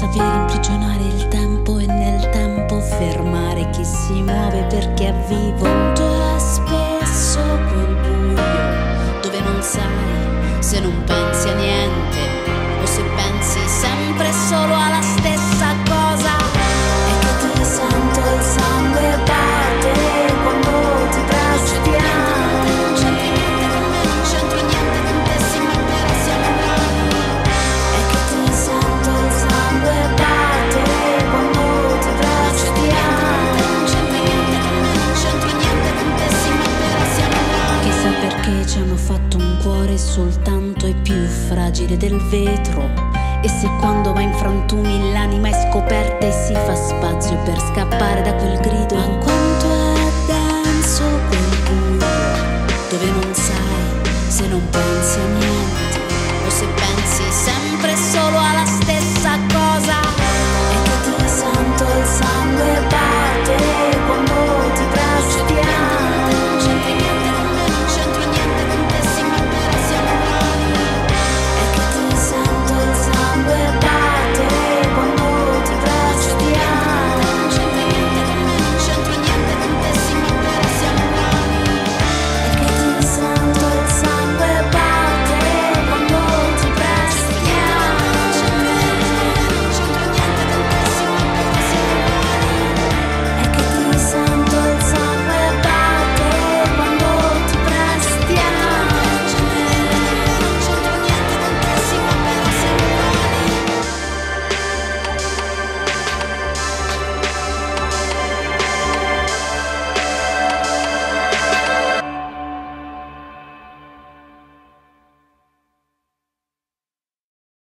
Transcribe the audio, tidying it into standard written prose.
sapere imprigionare il tempo e nel tempo fermare chi si muove perché è vivo. Quanto è spesso quel buio dove non sai se non pensi a niente o se pensi sempre solo alla stessa cosa. E che ti sento il sangue batte quando ti prestiamo. Non c'entro niente con me, non c'entro niente con te, sì, ma però siamo bravi. E che ti sento il sangue batte quando ti prestiamo. Non c'entro niente con me, non c'entro niente con te, sì, ma però siamo bravi. Chissà perché ci hanno fatto un cuore soltanto e più fragile del vetro. E se quando va in frantumi l'anima è scoperta e si fa spazio per scappare da quel grido. Ma quanto è denso quel